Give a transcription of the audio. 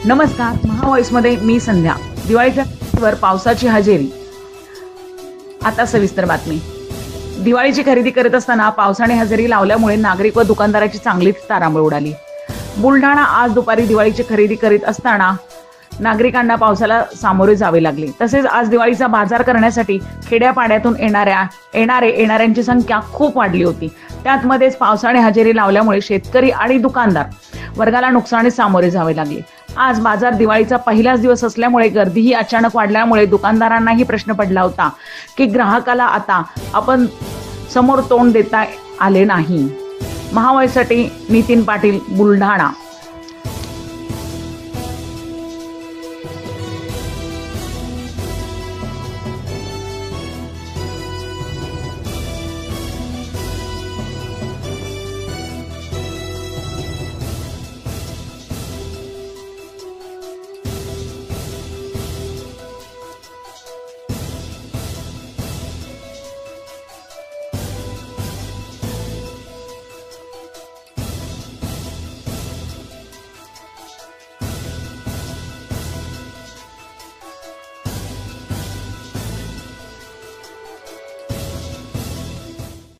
नमस्कार, महावॉइसमध्ये मी संध्या. दिवाळीच्या वर पावसाची हजेरी. आता सविस्तर बातमी. दिवाळीची खरेदी करत असताना पावसाने हजेरी लावल्यामुळे नागरिक व दुकानदाराची चांगलीच तारांबळ उडाली. बुलढाणा आज दुपारी दिवाळीची खरेदी करीत असताना नागरिकांना पावसाला सामोरे जावे लागले. तसेच आज दिवाळीचा बाजार करण्यासाठी खेड्यापाड्यातून येणाऱ्यांची संख्या खूप वाढली होती. त्यातमध्येच पावसाने हजेरी लावल्यामुळे शेतकरी आणि दुकानदार वर्गाला नुकसानीस सामोरे जावे लागले. आज बाजार दिवाळीचा पहिलाच दिवस असल्यामुळे गर्दीही अचानक वाढल्यामुळे दुकानदारांनाही प्रश्न पडला होता की ग्राहकाला आता आपण समोर तोंड देता आले नाही. महावॉइससाठी नितीन पाटील, बुलढाणा.